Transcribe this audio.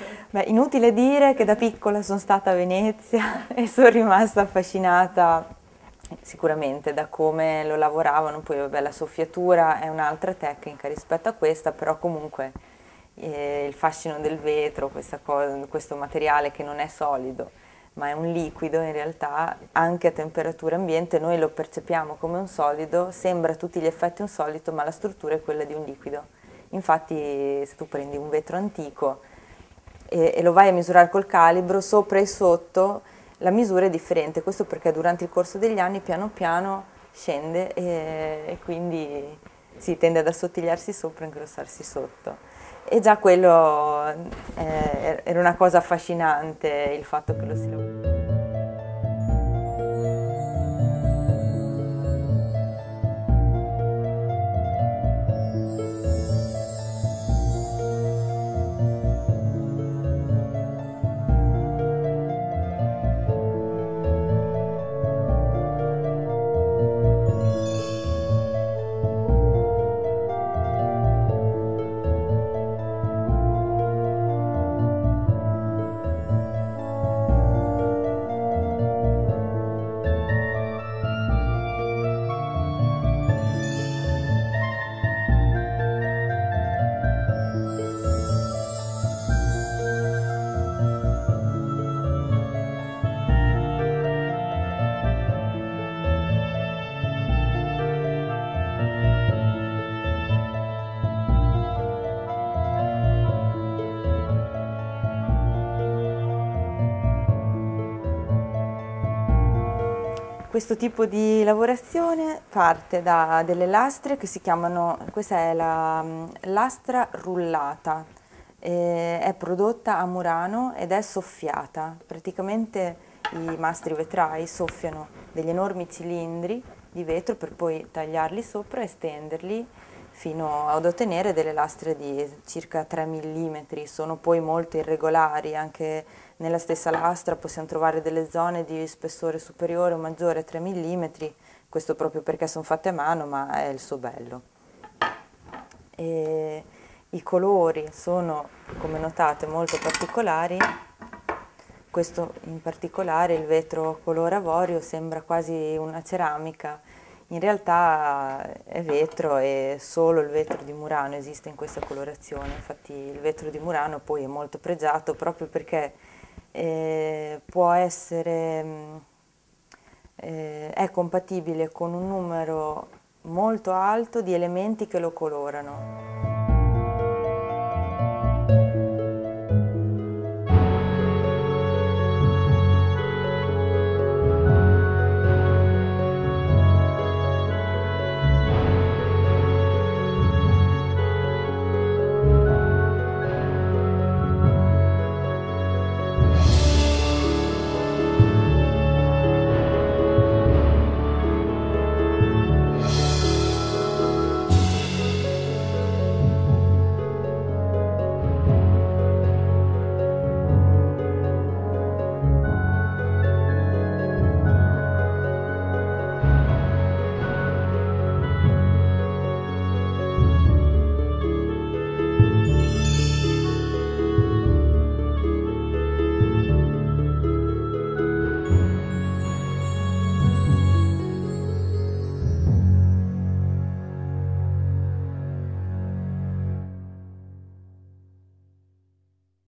Beh, inutile dire che da piccola sono stata a Venezia e sono rimasta affascinata sicuramente da come lo lavoravano. Poi vabbè, la soffiatura è un'altra tecnica rispetto a questa, però comunque il fascino del vetro, questo materiale che non è solido ma è un liquido, in realtà anche a temperatura ambiente noi lo percepiamo come un solido, sembra a tutti gli effetti un solido, ma la struttura è quella di un liquido. Infatti se tu prendi un vetro antico e lo vai a misurare col calibro, sopra e sotto la misura è differente. Questo perché durante il corso degli anni piano piano scende e quindi si tende ad assottigliarsi sopra e ingrossarsi sotto. E già quello era una cosa affascinante, il fatto che lo si lavori. Questo tipo di lavorazione parte da delle lastre che si chiamano, questa è la lastra rullata, è prodotta a Murano ed è soffiata. Praticamente i mastri vetrai soffiano degli enormi cilindri di vetro per poi tagliarli sopra e stenderli fino ad ottenere delle lastre di circa 3 mm. Sono poi molto irregolari, anche nella stessa lastra possiamo trovare delle zone di spessore superiore o maggiore a 3 mm, questo proprio perché sono fatte a mano, ma è il suo bello. E i colori sono, come notate, molto particolari. Questo in particolare, il vetro color avorio, sembra quasi una ceramica. In realtà è vetro e solo il vetro di Murano esiste in questa colorazione. Infatti il vetro di Murano poi è molto pregiato proprio perché può essere, è compatibile con un numero molto alto di elementi che lo colorano.